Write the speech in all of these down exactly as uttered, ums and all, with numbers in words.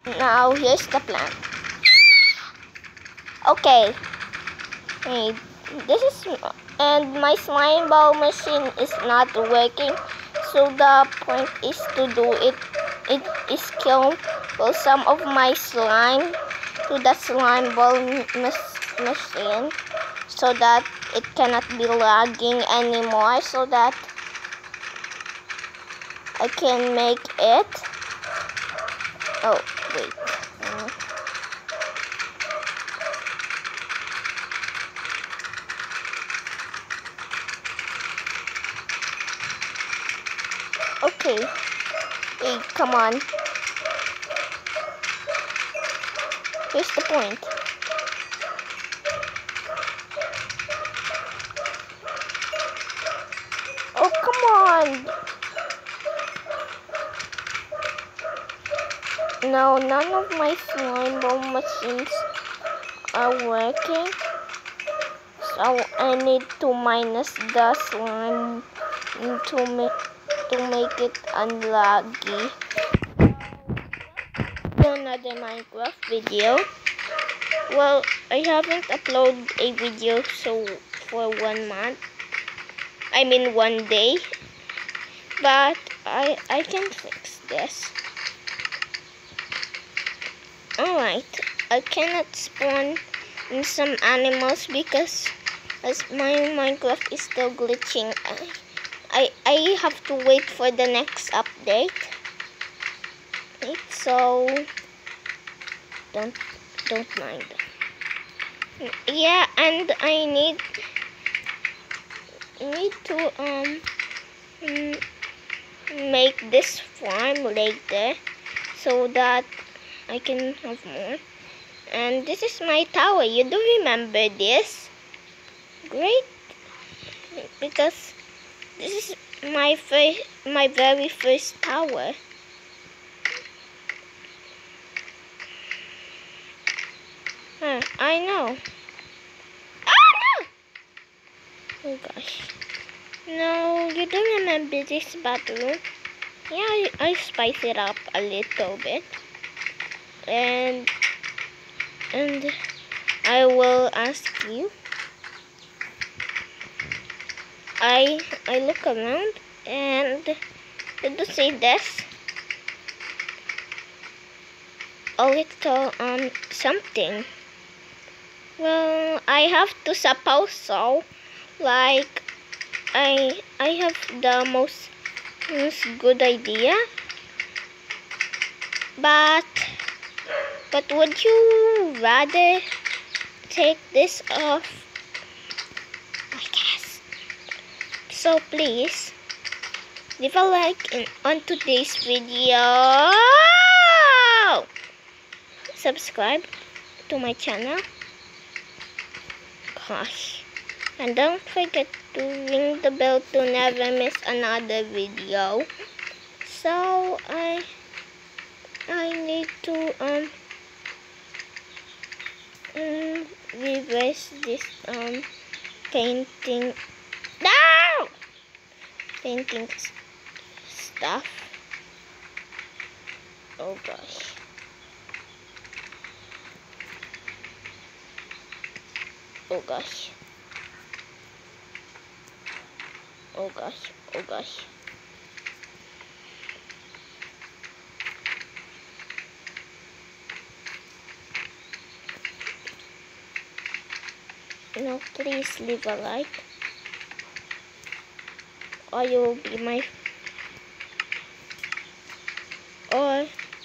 Now here's the plan. Okay. Hey, this is and my slime ball machine is not working. So the point is to do it. It is kill well, some of my slime to the slime ball machine, so that it cannot be lagging anymore. So that I can make it. Oh wait. Okay. Hey, come on. Here's the point. Oh, come on. No, none of my slime ball machines are working. So I need to minus the slime to make to make it unlaggy. Another Minecraft video. Well, I haven't uploaded a video so for one month. I mean one day. But I I can fix this. Alright, I cannot spawn in some animals because as my Minecraft is still glitching. I I, I have to wait for the next update. Right, so don't don't mind. Yeah, and I need need to um make this farm later so that I can have more. And this is my tower. You do remember this? Great, because this is my first, my very first tower. Huh, I know. Ah, no! Oh gosh. No, you do remember this bathroom? Yeah, I, I spice it up a little bit. And and I will ask you. I I look around and did you see this? A little um something. Well, I have to suppose so. Like I I have the most, most good idea. But but would you rather take this off? I guess. So please leave a like in, on today's video. Subscribe to my channel. Gosh. And don't forget to ring the bell to never miss another video. So I I need to um um reverse this um painting. No! Painting stuff. Oh gosh. Oh gosh. Oh gosh. Oh gosh. No, please leave a like, or you will be my or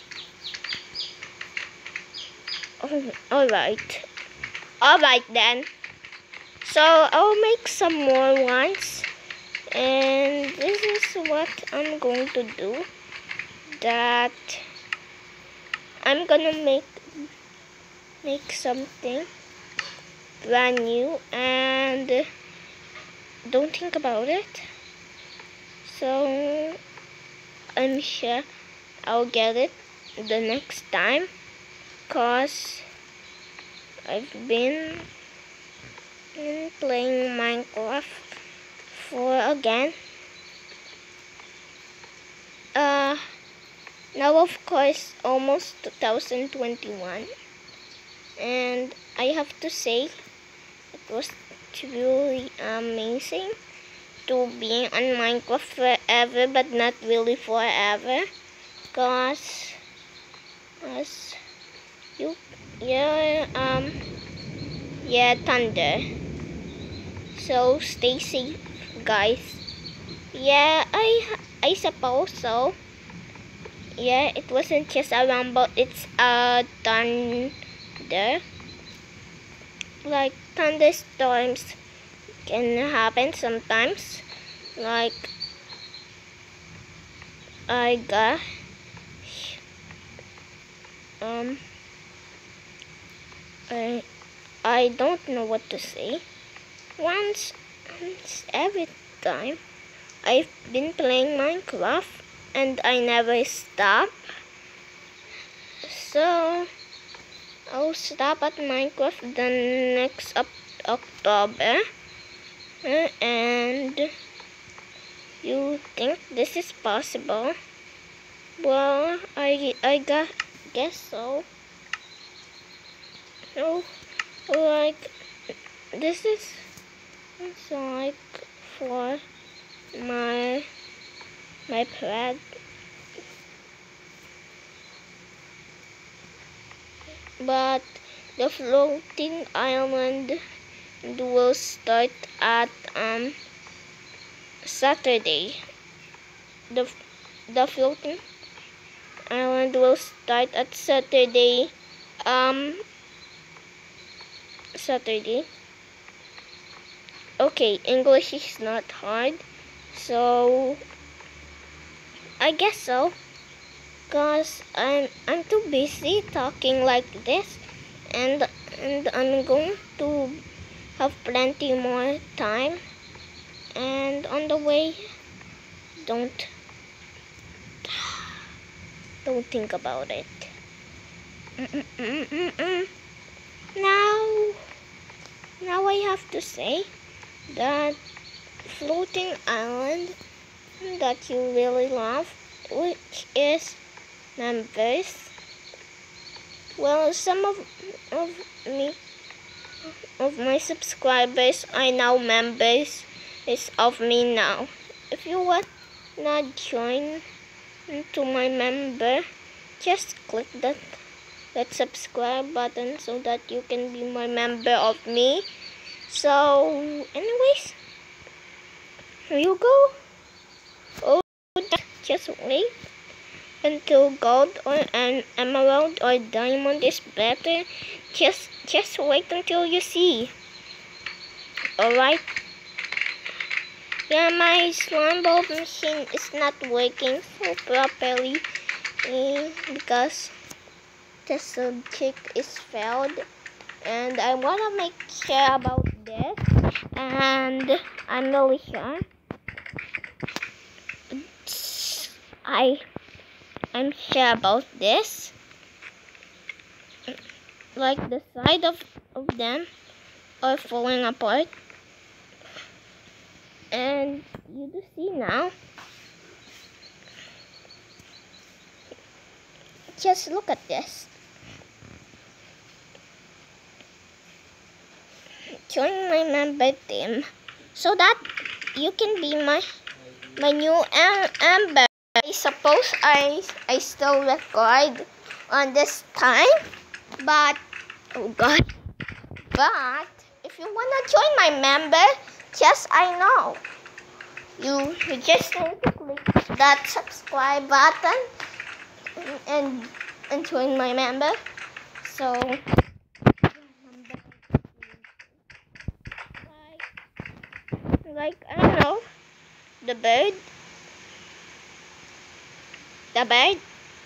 oh, all right, all right then. So I'll make some more ones, and this is what I'm going to do. That I'm gonna make make something brand new and don't think about it. So I'm sure I'll get it the next time, cause I've been playing Minecraft for again uh Now, of course, almost two thousand twenty-one. And I have to say, it was truly amazing to be on Minecraft forever, but not really forever. Cause, cause you, yeah, um, yeah, thunder. So stay safe, guys. Yeah, I, I suppose so. Yeah, it wasn't just a rumble, it's a thunder. Like, thunderstorms can happen sometimes. Like, I got, um, I, I don't know what to say. Once, once every time, I've been playing Minecraft and I never stop. So I'll stop at Minecraft the next up October. Uh, and you think this is possible? Well, I I got, guess so. So, like, this is so like for my my pet. But the floating island will start at um Saturday. The the floating island will start at Saturday. Um, Saturday. Okay, English is not hard, so I guess so. Cause I'm I'm too busy talking like this, and and I'm going to have plenty more time. And on the way, don't don't think about it. Mm-mm-mm-mm-mm. Now, now I have to say that floating island that you really love, which is members. Well, some of of me of my subscribers are now members is of me now. If you want not join to my member, just click that that subscribe button so that you can be my member of me. So anyways, here you go. Oh, just wait until gold or an emerald or diamond is better. Just just wait until you see. Alright. Yeah, my slime ball machine is not working so properly eh, because the subject is failed, and I wanna make sure about this, and I'm really sure. I I'm sure about this. Like the side of, of them are falling apart. And you do see now. Just look at this. Join my member team so that you can be my my new member. I suppose I I still record on this time, but oh god. But if you wanna join my member, just I know. You, you just need to click that subscribe button and and join my member. So like I don't know, the bird. The bird?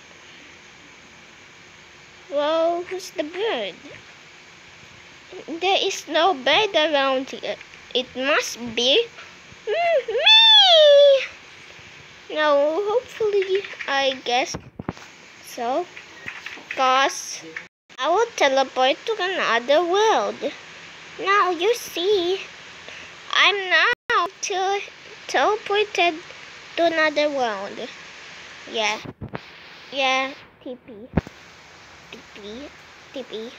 Well, who's the bird? There is no bird around here. It must be me. Now, hopefully, I guess so. Cause I will teleport to another world. Now, you see, I'm now te teleported to another world. Yeah. Yeah, T P. T P. T P.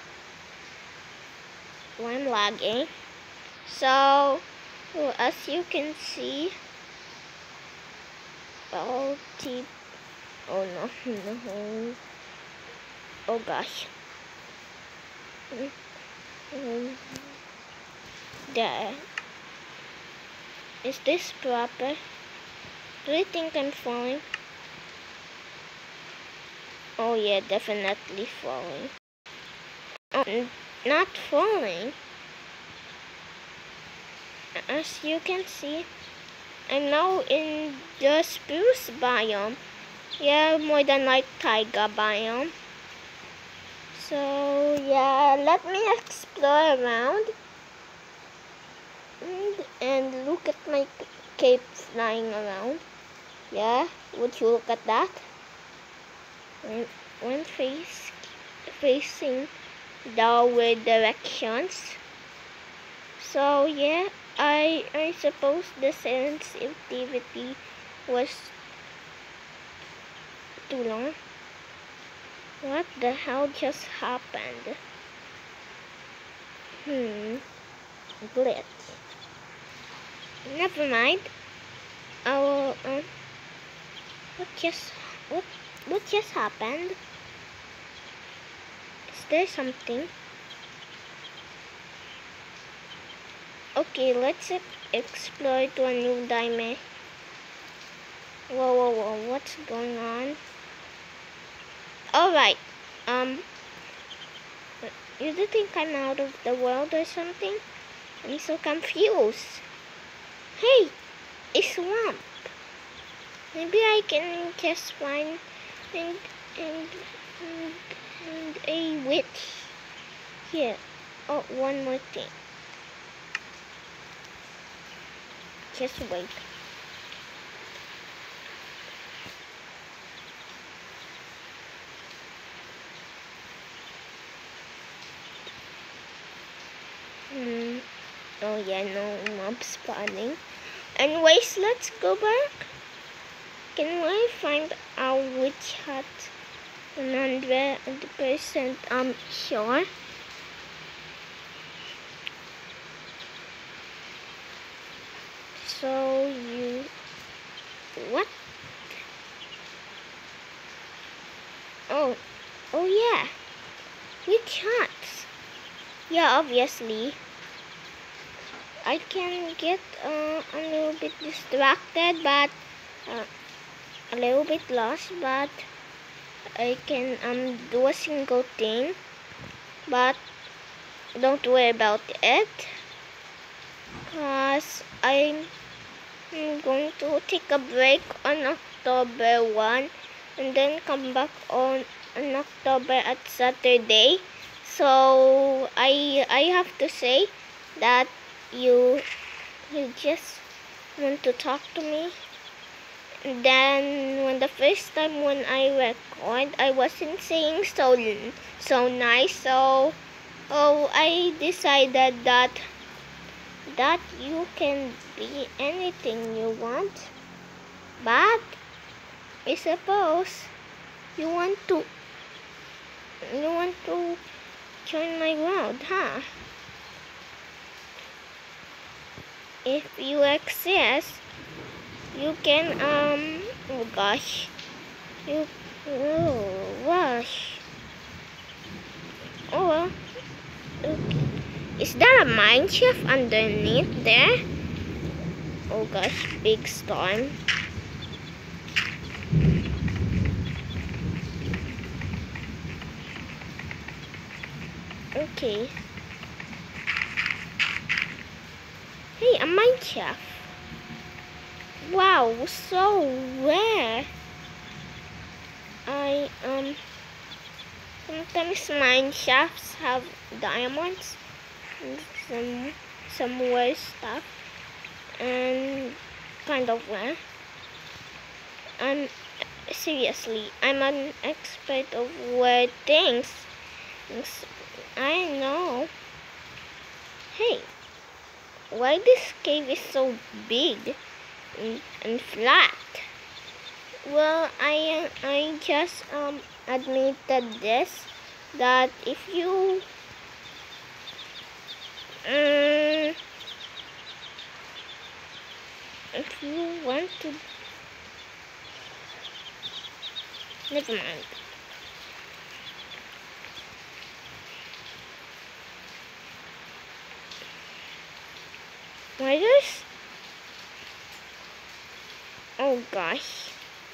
I'm lagging. So, as you can see, oh, T. Oh no, no. Oh gosh. There. Is this proper? Do you think I'm falling? Oh yeah, definitely falling. Oh, not falling. As you can see, I'm now in the spruce biome. Yeah, more than like taiga biome. So yeah, let me explore around and, and look at my cape flying around. Yeah, would you look at that? When, when face, facing downward directions. So yeah, I I suppose the sensitivity was too long. What the hell just happened? Hmm, glitch. Never mind. I will. Uh, what just what what just happened? Is there something? Okay, let's explore to a new dimension. Whoa, whoa, whoa! What's going on? All right. Um, you do think I'm out of the world or something? I'm so confused. Hey, a swamp. Maybe I can just find and and and, and a witch here. Oh, one more thing. Just wait. Hmm. Oh yeah, no mob spawning. Anyways, let's go back. Can I find out which hat? one hundred percent um sure. So you what? Oh, oh yeah. Which hats? Yeah, obviously. I can get uh, a little bit distracted, but uh, a little bit lost, but I can um do a single thing. But don't worry about it, cause I'm going to take a break on October first, and then come back on on October at Saturday. So I I have to say that you you just want to talk to me. And then when the first time when I record, I wasn't saying so so nice. So oh, I decided that that you can be anything you want, but I suppose you want to you want to join my world, huh? If you exist, you can um oh gosh, you oh gosh, oh well, okay. Is there a mine shaft underneath there? Oh gosh, big storm. Okay. Hey, a mine shaft. Wow, so rare. I um sometimes mine shafts have diamonds and some some rare stuff and kind of rare. I'm seriously, I'm an expert of rare things. I know. Hey, why this cave is so big and, and flat? Well, I I just um admitted this, that if you um, if you want to, never mind. Why this? Oh gosh.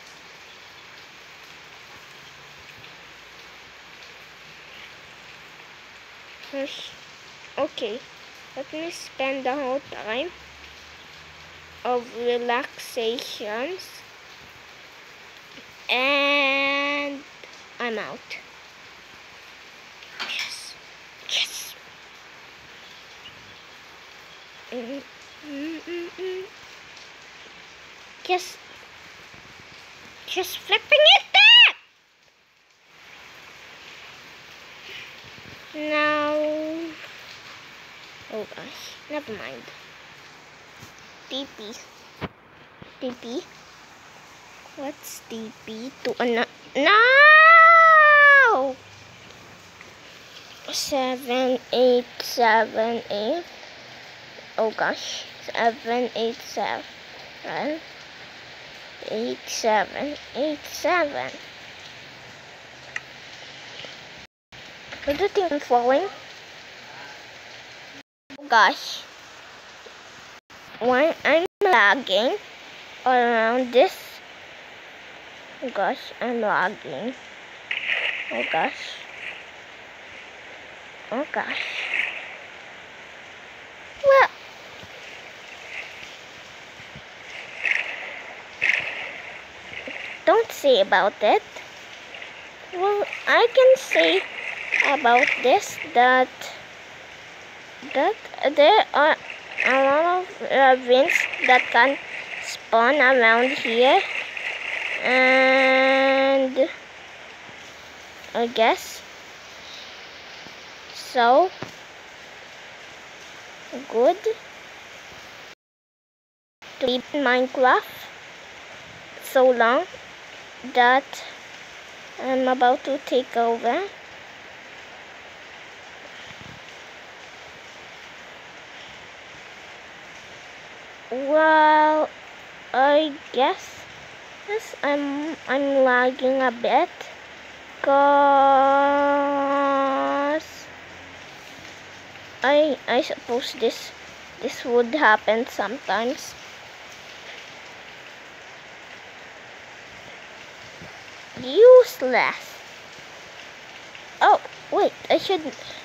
Okay, let me spend the whole time of relaxations, and I'm out. Yes, yes. Mm -mm -mm -mm. Just, just flipping it back. Now, oh gosh, never mind. D P, D P. What's D P to an no? Seven eight seven eight. Oh gosh, seven eight seven. Eight seven eight seven. What do you think I'm falling? Oh gosh. Why I'm lagging around this? Oh gosh, I'm lagging. Oh gosh. Oh gosh. Well, don't say about it. Well, I can say about this that that there are a lot of ravens that can spawn around here, and I guess so good to live in Minecraft so long that I'm about to take over. Well, I guess yes, I'm I'm lagging a bit, cause I I suppose this this would happen sometimes. Useless. Oh wait, I should.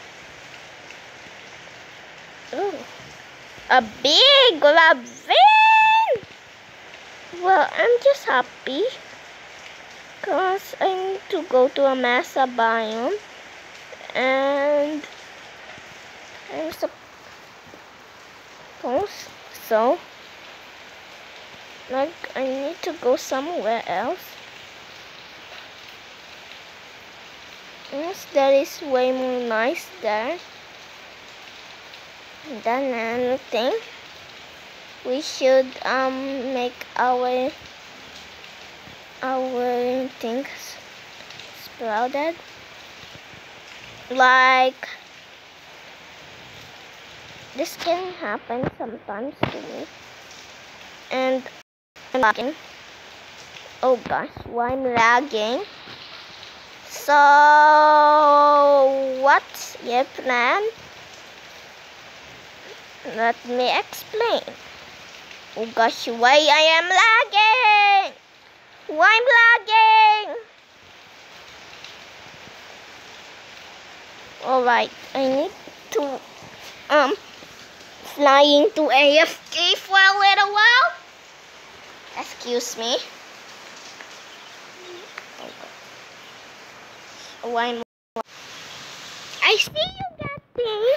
Oh, a big raven. Well, I'm just happy because I need to go to a Mesa biome, and I'm supposed so like I need to go somewhere else. Yes, that is way more nice there than anything. We should um make our our things sprouted, like this can happen sometimes to me, and I'm lagging. Oh gosh, why I'm lagging? So what's your plan? Let me explain. Oh gosh, why I am lagging? Why I'm lagging? Alright, I need to um fly into A F K for a little while. Excuse me. Why I'm I see you getting,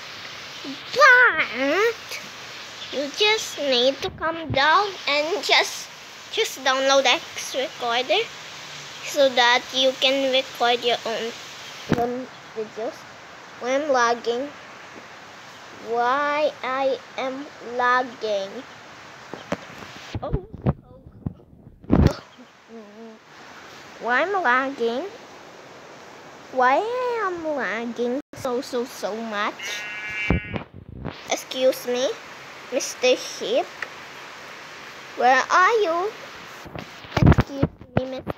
but you just need to come down and just just download X Recorder so that you can record your own, own videos. When I'm lagging, why I am lagging? Oh, oh, oh Why I'm lagging? Why I am lagging so so so much? Excuse me, Mister Sheep. Where are you? Excuse me, Mister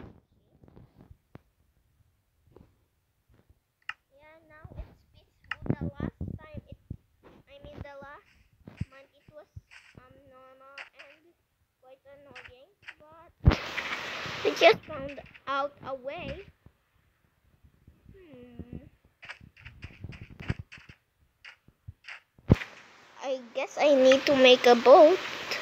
Yeah, now it's peaceful. The last time it, I mean the last month it was um normal and quite annoying, but we just found out a way. Hmm. I guess I need to make a boat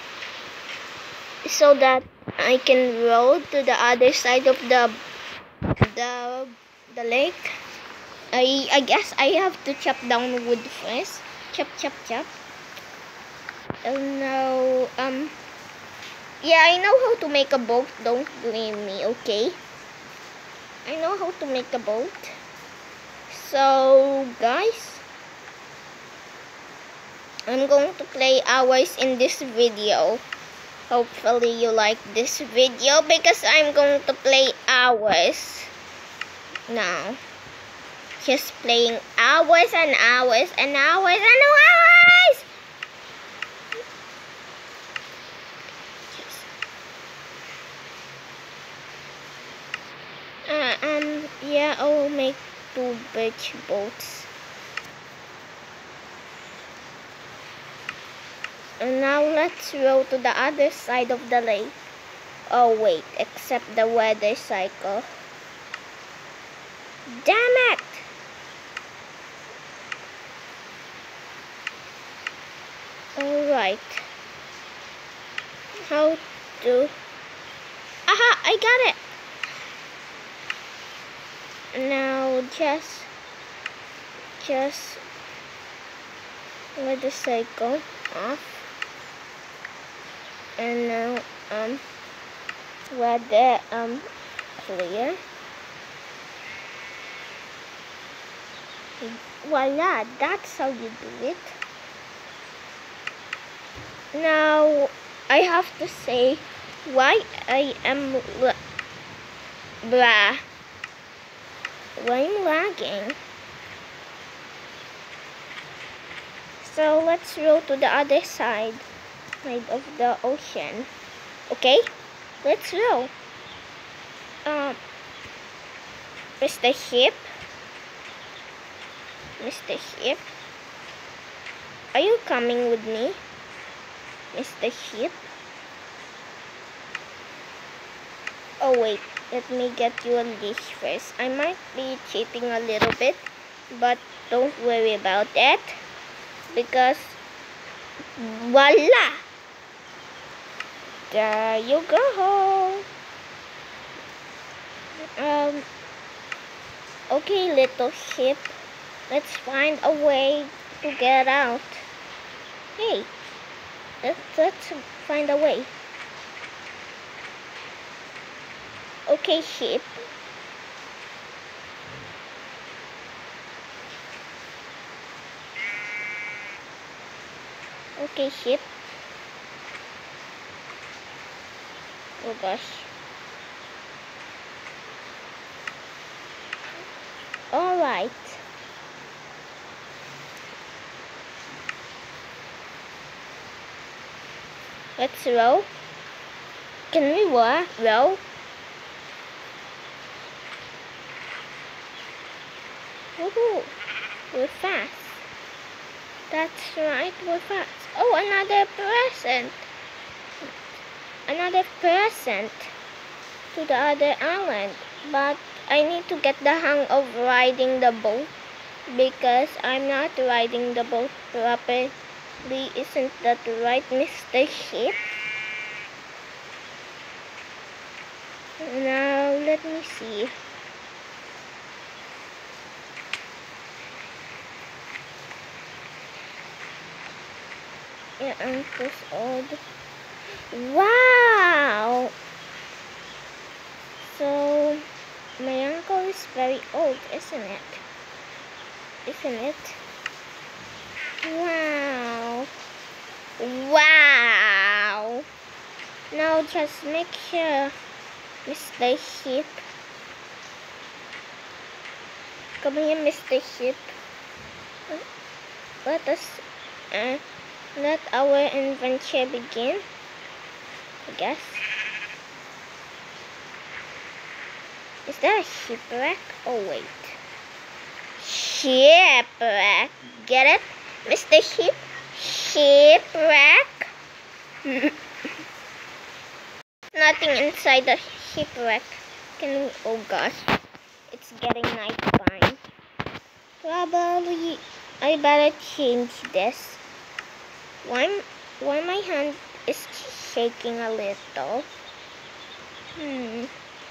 so that I can row to the other side of the the the lake. I I guess I have to chop down wood first. Chop chop chop. Oh no. Um. Yeah, I know how to make a boat. Don't blame me, okay? I know how to make a boat. So, guys, I'm going to play hours in this video. Hopefully you like this video because I'm going to play hours now. Just playing hours and hours and hours and hours. Uh, um, yeah, I'll make two beach boats. And now let's row to the other side of the lake. Oh wait, except the weather cycle. Damn it! Alright. How to... Aha! I got it! Now just... Just... Let the cycle off. And now, um... weather, um... clear. Voila! That's how you do it. Now, I have to say why I am blah. Why I'm lagging. So let's row to the other side, side of the ocean. Okay, let's row. Um, Mister Sheep, Mister Sheep, are you coming with me? Mister Sheep? Oh wait, let me get you a leash first. I might be cheating a little bit, but don't worry about that. Because, voila! There you go. Um, okay, little sheep. Let's find a way to get out. Hey. Let's, let's find a way. Okay, sheep. Okay, sheep. Oh gosh. Alright. Let's row. Can we walk, row? Woohoo! We're fast. That's right, we're fast. Oh, another present. Another present to the other island. But I need to get the hang of riding the boat because I'm not riding the boat properly. Isn't that right, Mister Sheep? Now, let me see. Yeah, uncle's old. Wow! So, my uncle is very old, isn't it? Isn't it? Wow! Wow! Now just make sure, Mister Sheep, Come here, Mister Sheep. Let us uh, let our adventure begin, I guess. Is that a shipwreck? Oh wait. Shipwreck. Get it? Mister Sheep? Shipwreck? Nothing inside the shipwreck. Can we, oh gosh. It's getting nighttime. Probably I better change this. Why, why my hand is shaking a little? Hmm.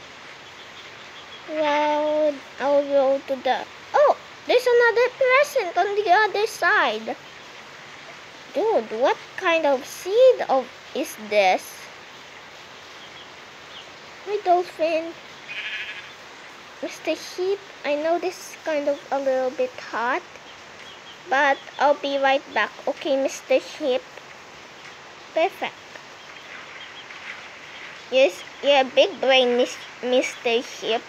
Well, I'll go to the... Oh! There's another present on the other side. Dude, what kind of seed of is this? Hi, dolphin. Mister Sheep, I know this is kind of a little bit hot, but I'll be right back. Okay, Mister Sheep. Perfect. Yes, you're a big brain, Mister Sheep.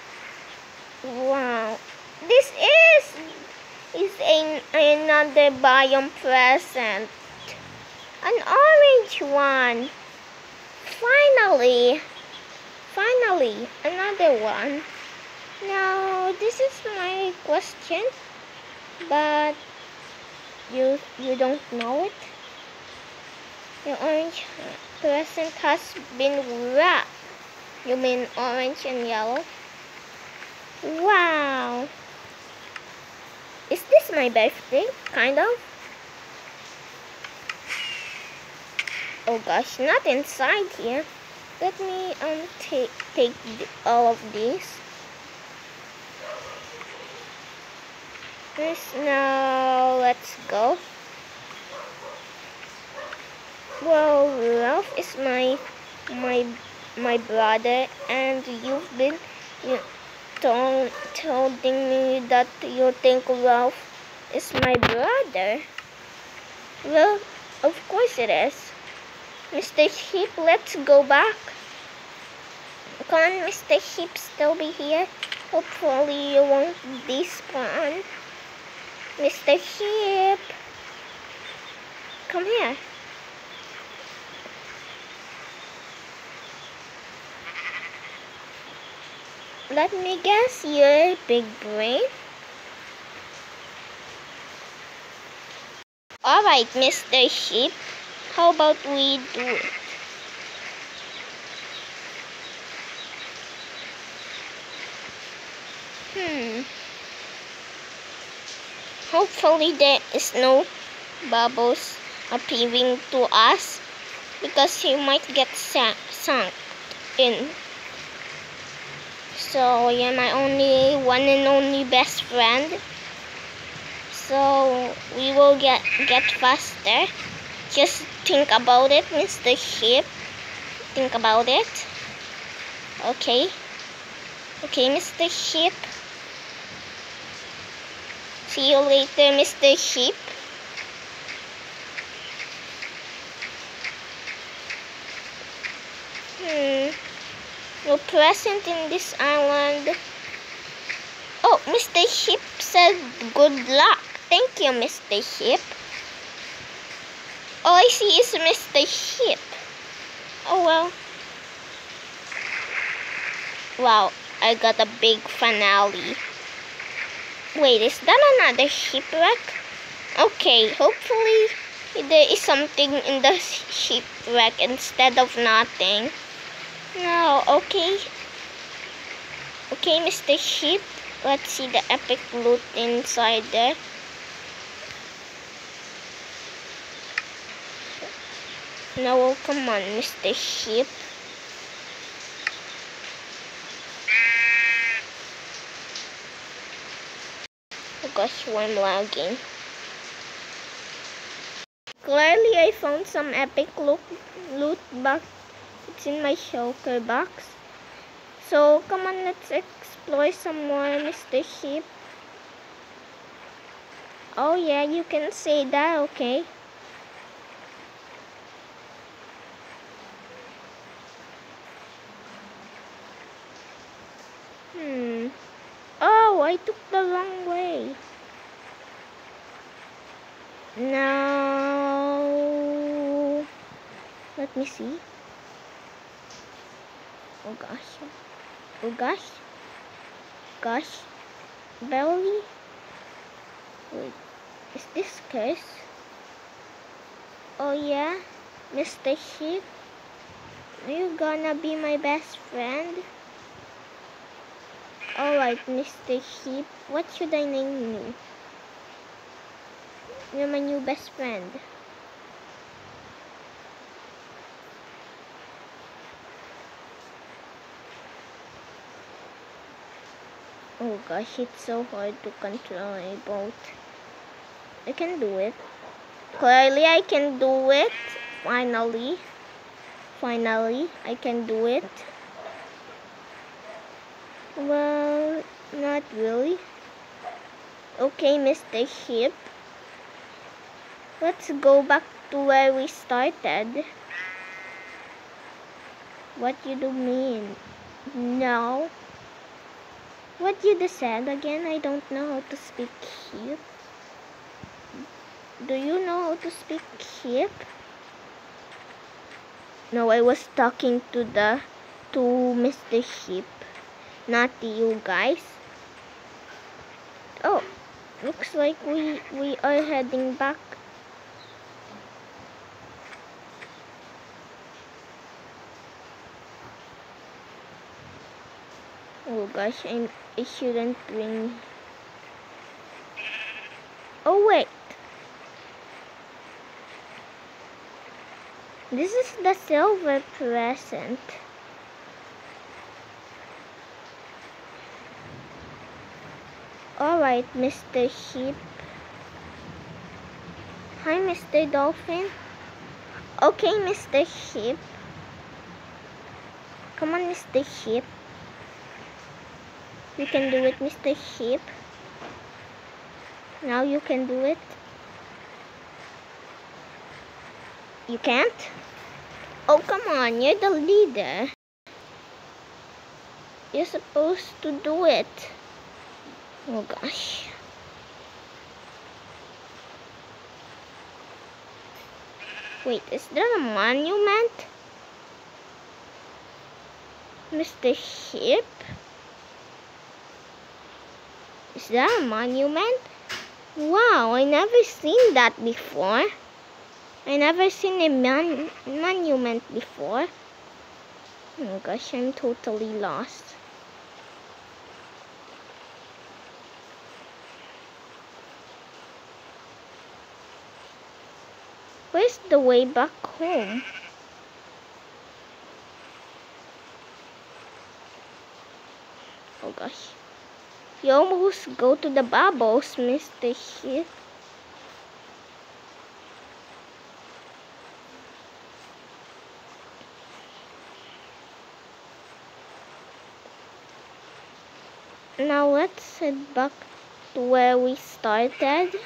Wow. This is is a, another biome present. An orange one. Finally. Finally, another one. Now, this is my question, but you you don't know it. The orange present has been wrapped. You mean orange and yellow? Wow. Is this my birthday? Kind of. Oh gosh, not inside here. Let me um take take all of these. Yes, now let's go. Well, Ralph is my my my brother, and you've been you told telling me that you think Ralph is my brother. Well, of course it is. Mister Sheep, let's go back. Come on, Mister Sheep, still be here. Hopefully you won't despawn. Mister Sheep, come here. Let me guess, you're a big brain. Alright, Mister Sheep, how about we do it? Hmm. Hopefully there is no bubbles appearing to us, because you might get sunk in. So you're my only one and only best friend. So we will get get faster. Just think about it, Mister Sheep. Think about it. Okay. Okay, Mister Sheep. See you later, Mister Sheep. Hmm. No present in this island. Oh, Mister Sheep said good luck. Thank you, Mister Sheep. All I see is Mister Sheep. Oh well. Wow, I got a big finale. Wait, is that another shipwreck? Okay, hopefully there is something in the shipwreck instead of nothing. No, okay. Okay, Mister Sheep. Let's see the epic loot inside there. No, come on, Mister Sheep. Oh gosh, why I'm lagging. Clearly, I found some epic loot, loot box. It's in my shulker box. So, come on, let's explore some more, Mister Sheep. Oh yeah, you can say that, okay. Hmm. Oh, I took the wrong way. Now, let me see. Oh gosh. Oh gosh. Gosh. Belly. Wait. Is this curse? Oh yeah? Mister Sheep? Are you gonna be my best friend? Alright, Mister Sheep. What should I name you? You're my new best friend. Oh gosh, it's so hard to control a boat. I can do it. Clearly, I can do it. Finally. Finally, I can do it. Well, not really. Okay, Mister Sheep. Let's go back to where we started. What you do mean? No. What you just said again? I don't know how to speak Sheep. Do you know how to speak Sheep? No, I was talking to the to Mister Sheep, not to you guys. Oh, looks like we we are heading back. Oh gosh, I I shouldn't bring. Oh wait. This is the silver present. Alright, Mister Sheep. Hi, Mister Dolphin. Okay, Mister Sheep. Come on, Mister Sheep. You can do it, Mister Sheep. Now you can do it. You can't? Oh, come on, you're the leader. You're supposed to do it. Oh gosh. Wait, is there a monument? Mister Sheep? Is there a monument? Wow, I never seen that before. I never seen a mon monument before. Oh gosh, I'm totally lost. Where's the way back home? Oh gosh. You almost go to the bubbles, Mister Sheep. Now let's head back to where we started.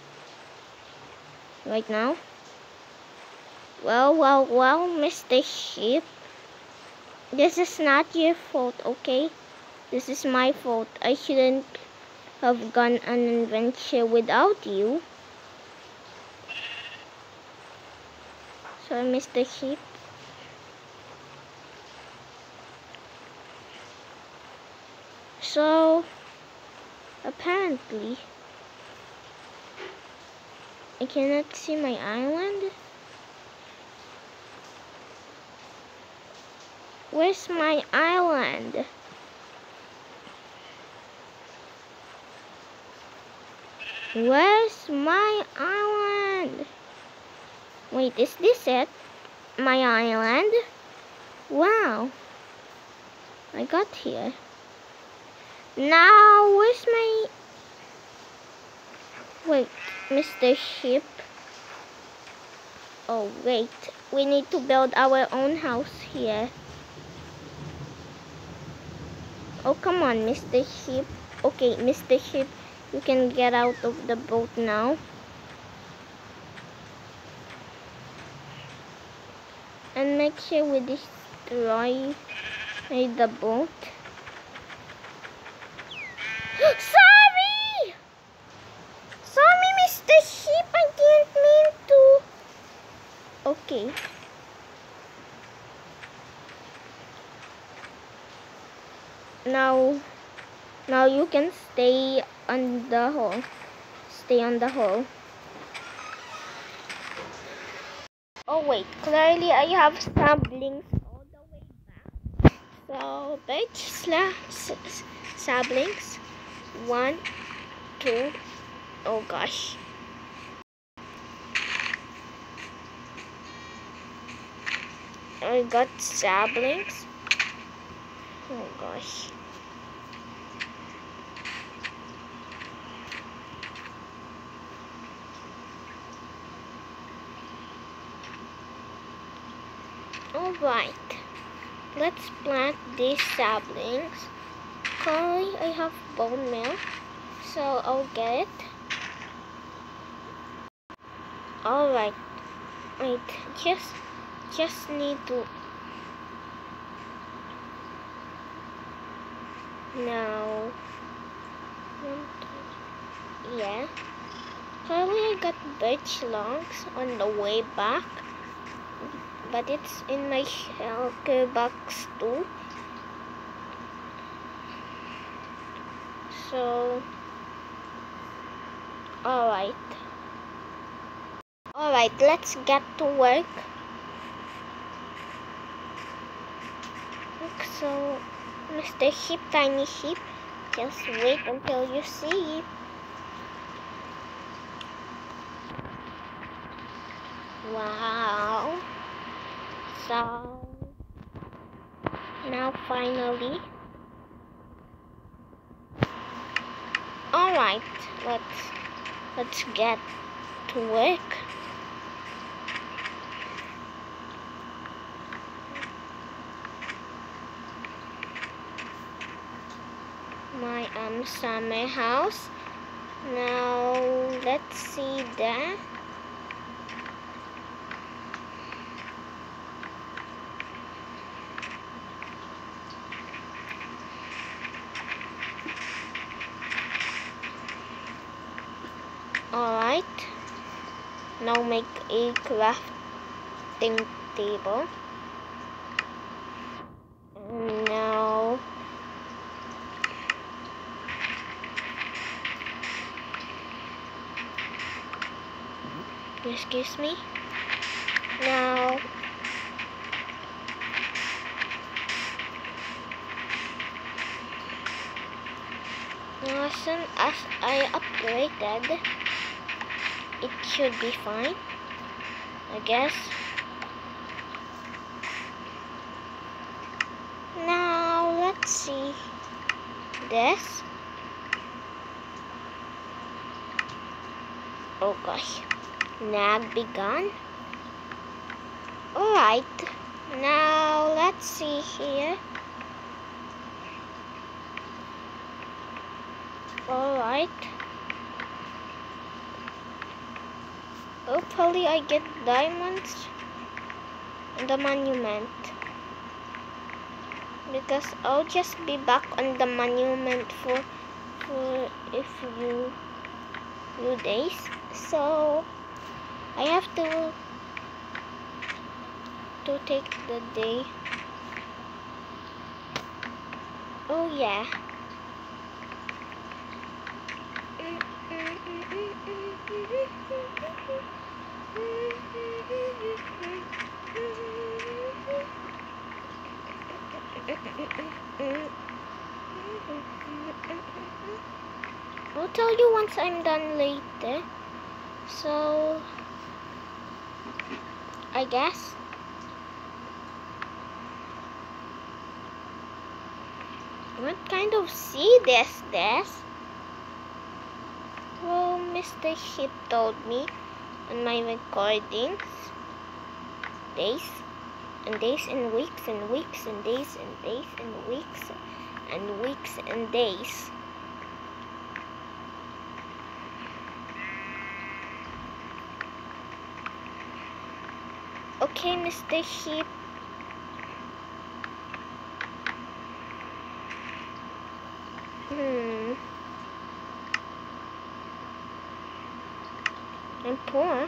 Right now. Well, well, well, Mister Sheep. This is not your fault, okay? This is my fault. I shouldn't have gone on an adventure without you. Sorry, Mister Sheep. So, apparently, I cannot see my island. Where's my island? Where's my island? Wait, is this it? My island? Wow. I got here. Now, where's my... Wait, Mister Sheep. Oh, wait. We need to build our own house here. Oh, come on, Mister Sheep. Okay, Mister Sheep, you can get out of the boat now. And make sure we destroy the boat. Sorry! now, now you can stay on the hole. Stay on the hole. Oh wait, clearly I have saplings all the way back. So birch sla saplings. One, two. Oh gosh. I got saplings. Oh gosh. Alright, let's plant these saplings. Currently I have bone meal, so I'll get it. Alright, wait, just, just need to... Now, yeah. Currently I got birch logs on the way back, but it's in my shelter box too. So, alright. Alright, let's get to work. So, Mister Sheep, Tiny Sheep, just wait until you see it. Wow. So, now finally. Alright, let's, let's get to work. My um summer house. Now let's see that. Alright. Now make a crafting table. And now excuse me. Now now as soon as I upgraded, it should be fine, I guess. Now let's see this. Oh gosh. Nag begun. Alright, now let's see here. Alright. Hopefully I get diamonds in the monument. Because I'll just be back on the monument for for a few few days. So I have to to take the day. Oh yeah. I'll tell you once I'm done later. So I guess what kind of seed is this? Well, Mister Sheep told me on my recordings. Days and days and weeks and weeks and days and days and weeks and weeks and days. Okay, Mister Sheep. Hmm. I'm poor.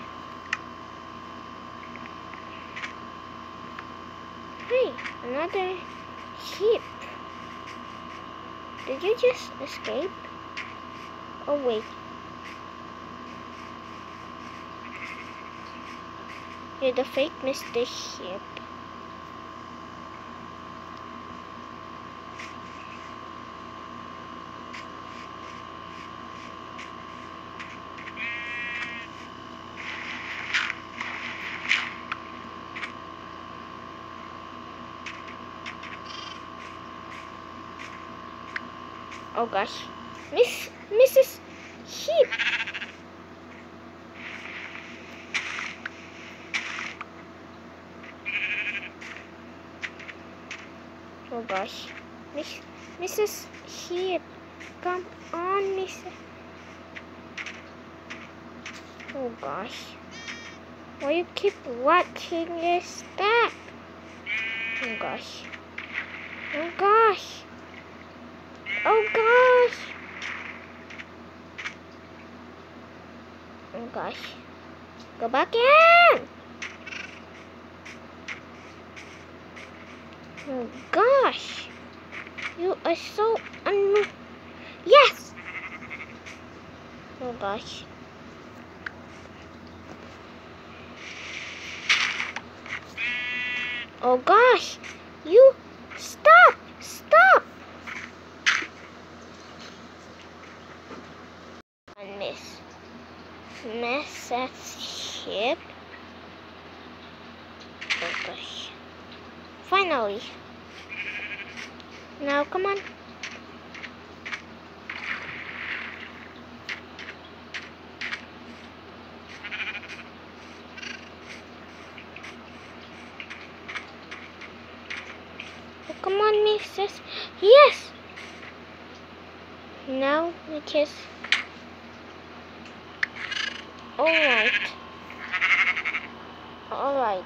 Hey, another sheep. Did you just escape? Oh wait. You're the fake Mister Sheep. Oh gosh. Miss Missus Sheep. Oh gosh. Miss Missus Sheep. Come on, Miss. Oh gosh. Why you keep watching your step? Oh gosh. Oh gosh. Oh gosh. Oh gosh. Go back in. Oh gosh. You are so un- Yes! Oh gosh. Oh gosh. You stop. Stop. And Miss Missus Sheep. Oh gosh. Finally. Now come on. Oh, come on, Missus Yes! Now we kiss. Alright. Alright.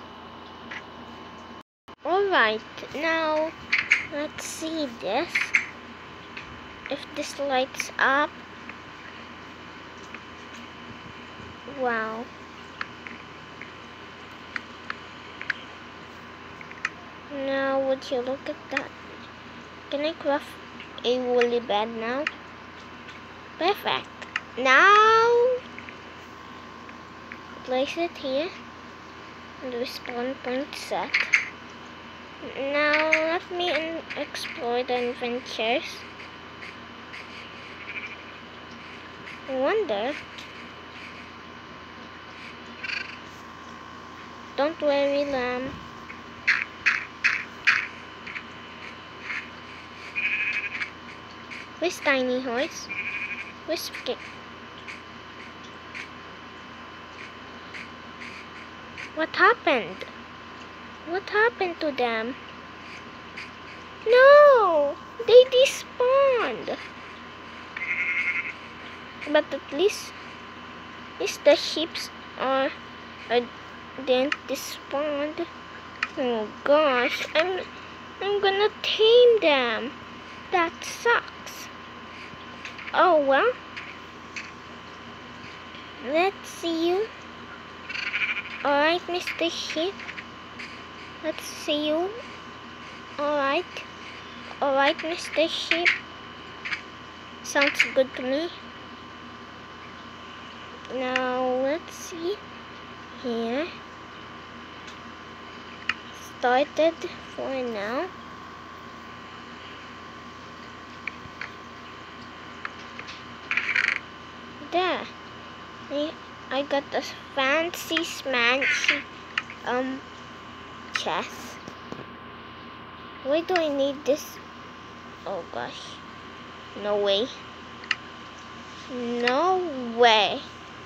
Alright. Now let's see this. If this lights up. Wow. Now would you look at that? Can I craft a woolly bed now? Perfect. Now place it here. And the spawn point set. Now let me explore the adventures. I wonder. Don't worry, lamb. Where's Tiny Horse? Where's Skip? What happened? What happened to them? No! They despawned! But at least, at least the sheeps are, are didn't despawn. Oh gosh, I'm I'm gonna tame them. That sucks. Oh well. Let's see you. Alright, Mister Sheep. Let's see you. Alright. Alright, Mister Sheep. Sounds good to me. Now let's see here. Started for now. There. I, I got a fancy smancy um chest. Why do I need this? Oh gosh. No way. No way.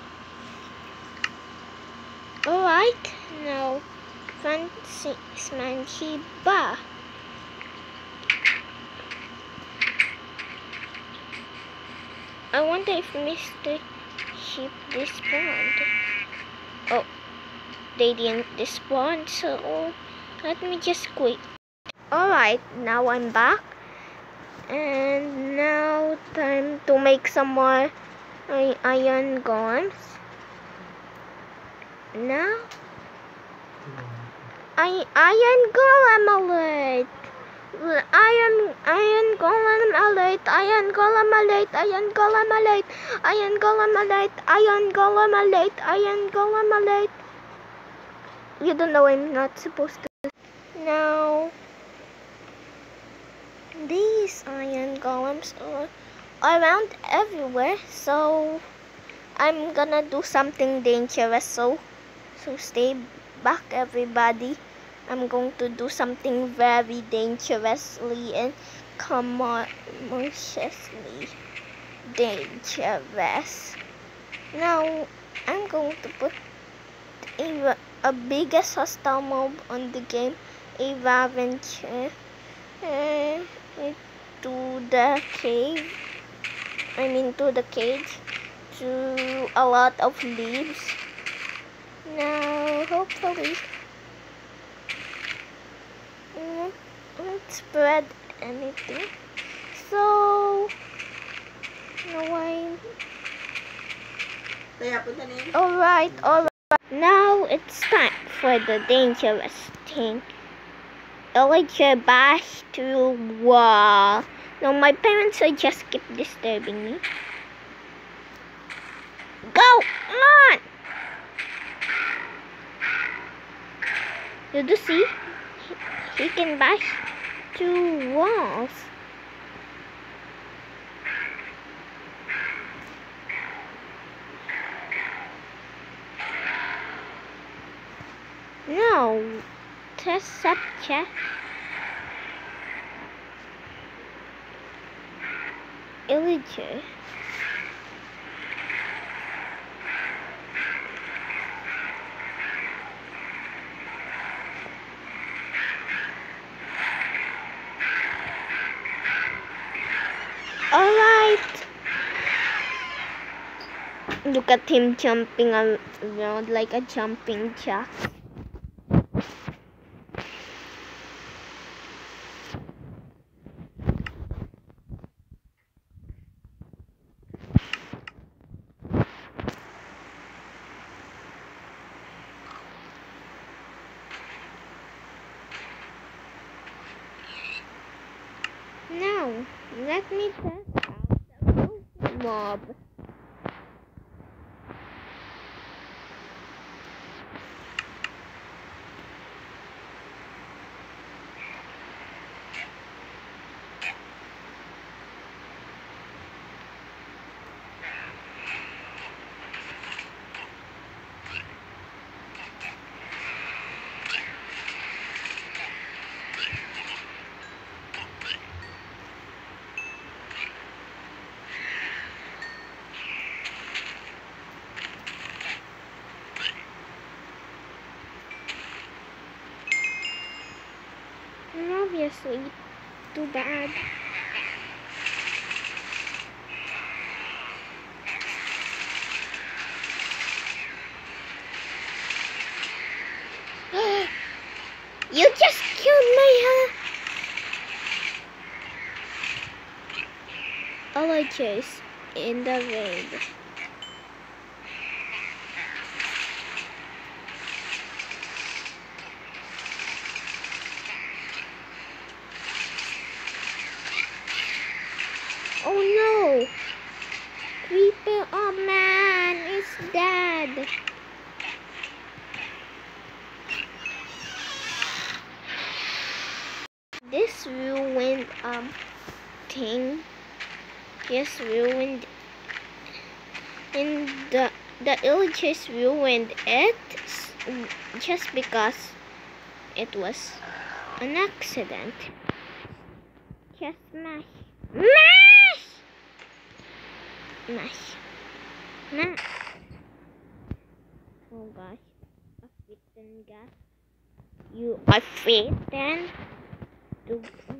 Alright, now fancy smancy bar. I wonder if Mister Sheep despawned. Oh, they didn't despawn, so let me just quit. Alright, now I'm back. And now time to make some more iron golems. Now, I iron golem alert! Iron, iron golem alert, iron golem alert, iron golem alert, iron golem alert, iron golem alert, iron golem alert. You don't know I'm not supposed to. Now, these iron golems are around everywhere, so I'm gonna do something dangerous, so, so stay back everybody. I'm going to do something very dangerously and commercially dangerous. Now, I'm going to put a, a biggest hostile mob on the game, a Ravager, uh, to the cave, I mean to the cage, to a lot of leaves. Now, hopefully, won't spread anything. So, no way. Alright, alright. Now it's time for the dangerous thing. Elijah bash through wall. No, my parents will just keep disturbing me. Go on! Did you see? He can bash through walls. No, test up chest. Illager. Alright. Look at him jumping around like a jumping jack. Now, let me test out the potion mob. Obviously, too bad. You just killed my huh? All I chase in the raid. Oh no! Creeper, oh man, is dead. This ruined um thing. Yes, ruined. And the the illagers ruined it just because it was an accident. Just smash. Mash! Mash. Mash. Oh gosh. A fitten gas. You are fitten to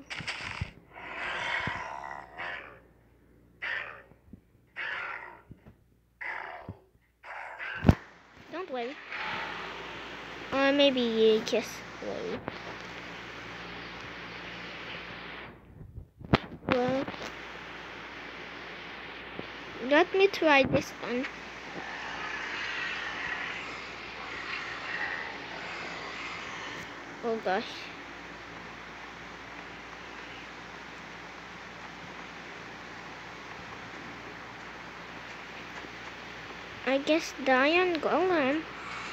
don't worry. Or maybe you just worry. Well, let me try this one. Oh gosh. I guess the iron golem.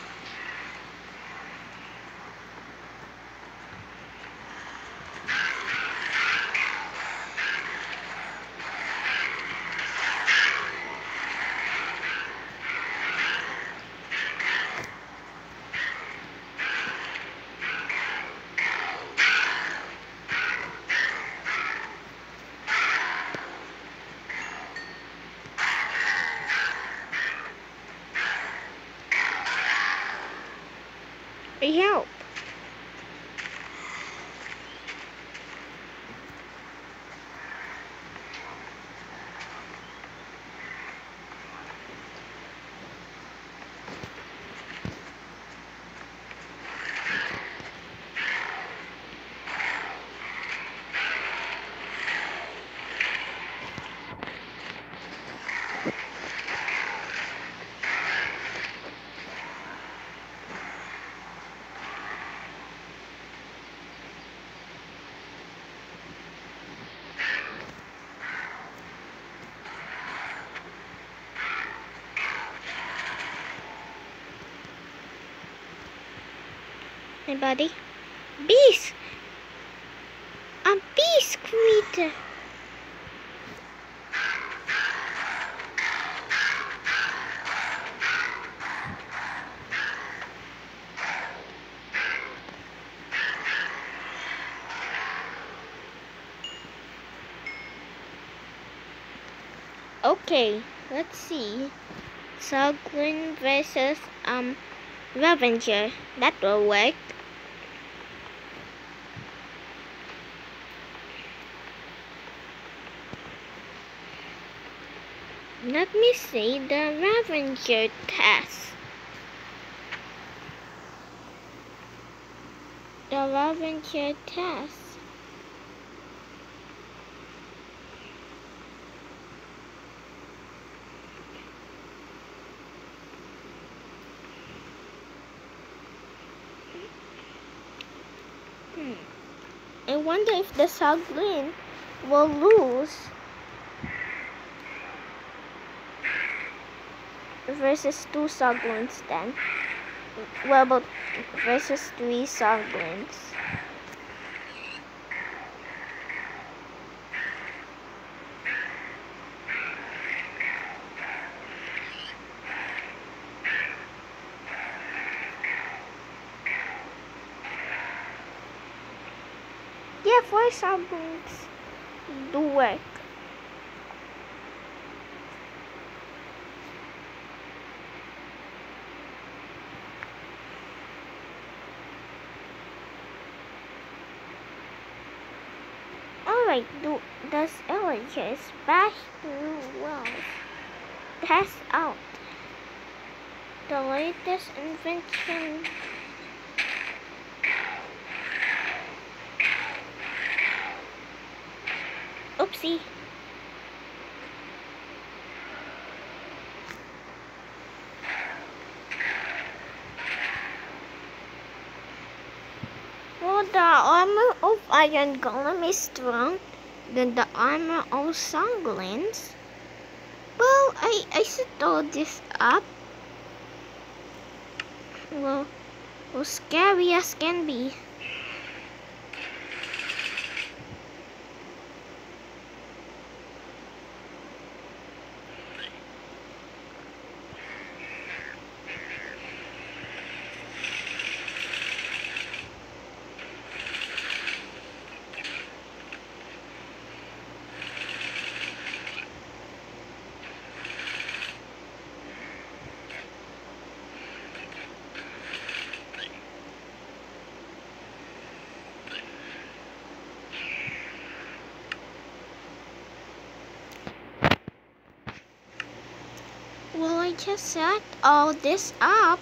Help. Hey buddy. Beast! A beast creature! Okay, let's see. Soglin versus um Revenger. That will work. Let me see the Revenger test. The Revenger test. Hmm. I wonder if the Soglin will lose versus two Soglins then. Well, about versus three Soglins. Yeah, four Soglins do work. Alright, do does Elijah smash through walls? Test out the latest invention. Oopsie. Well, the armor of Iron Golem is strong than the armor of Soglins. Well, I, I should throw this up. Well, well, scary as can be. Well, I just set all this up.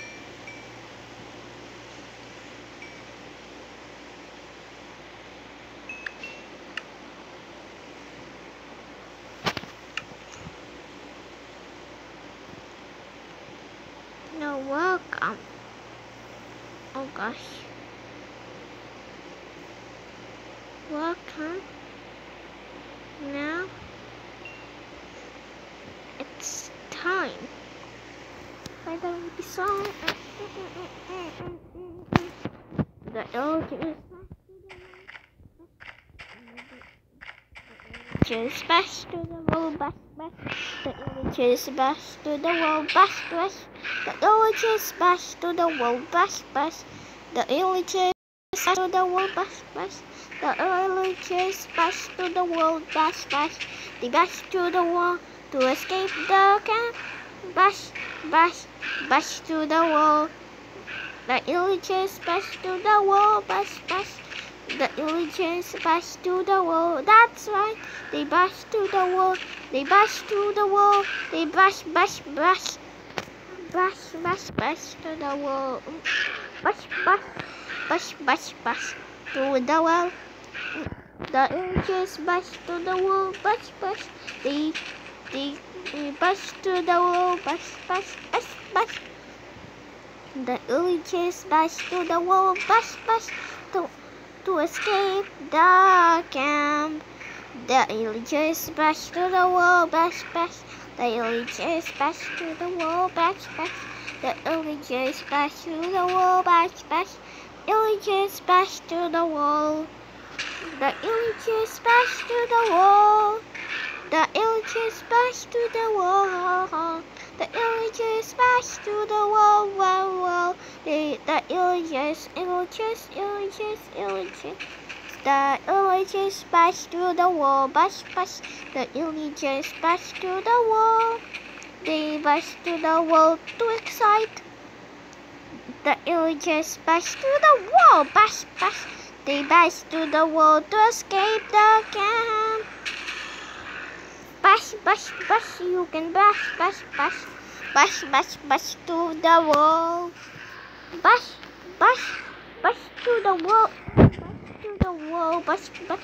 No, welcome. Oh gosh. Welcome. Now it's time another episode. The villagers bash to the wall, bash, bash. The villagers bash to the wall, bash, bash. The villagers bash to the wall, bash, bash. The villagers bash to the wall, bash, bash. The villagers bash to the wall, bash, bash. They bash to the wall to escape the camp. Bash, bash, bash to the wall. The villagers bash to the wall, bash, bash. The villagers bash to the wall. That's right. They bash to the wall. They bash to the wall. They bash, bash, bash. Bash, bash, bash to the wall. Bash, bash, bash, bash, bash to the wall. The villagers bash to the wall. Bash, bash. They, they, they bash to the wall. Bash, bash, bash, bash. The villagers bash to the wall. Bash, bash. To, to escape the camp. The villagers bash to the wall. Bash, bash. The villagers bash to the wall. Bash, bash. The villagers bash to the wall. Bash, bash. Villagers bash to the wall. The villagers bash to the wall. The villagers bash to the wall. The villagers bash to the wall, wall, wall. The, the villagers, villagers, villagers, villagers. The villagers bash to the wall, bash, bash. The villagers bash to the wall. They bash to the wall to excite. The villagers bash to the wall, bash, bash. They bash to the wall to escape the camp. Bash, bash, bash, you can bash, bash, bash. Bash, bash, bash to the wall. Bash, bash, bash to the wall. Bash to the wall, bash, bash.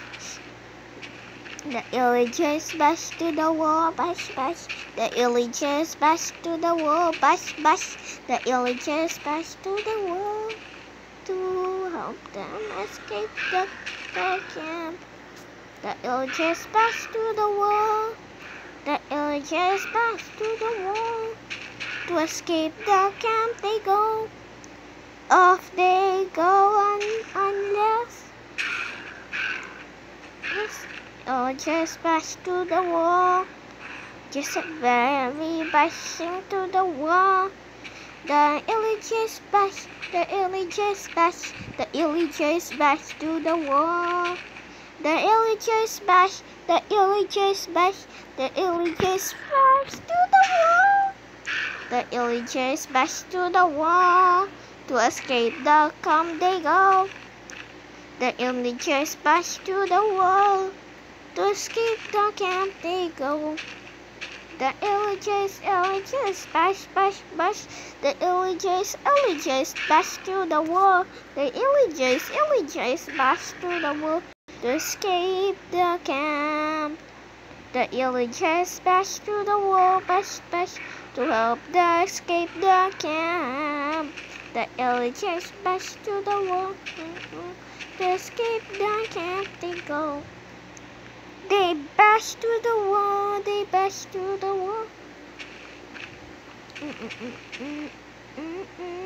The villagers bash to the wall, bash, bash. The villagers bash to the wall, bash, bash. The villagers bash to the wall to help them escape the, the camp. The villagers bash to the wall. The villagers bash to the wall. To escape the camp they go. Off they go un unless yes, villagers bash to the wall. Just a very bashing to the wall. The villagers bash, the villagers bash, the villagers bash to the wall. The villagers bash, the villagers bash, the villagers bash to the wall. The villagers bash to the wall. To escape the camp they go. The villagers bash to the wall. To escape the camp they go. The villagers, villagers bash, bash, bash. The villagers, villagers bash to the wall. The villagers, villagers bash to the wall. To escape the camp. The villagers bash to the wall, bash, bash. To help them escape the camp. The villagers bash to the wall. To escape the camp they go. They bash to the wall, they bash to the wall. Mm -mm -mm -mm -mm -mm.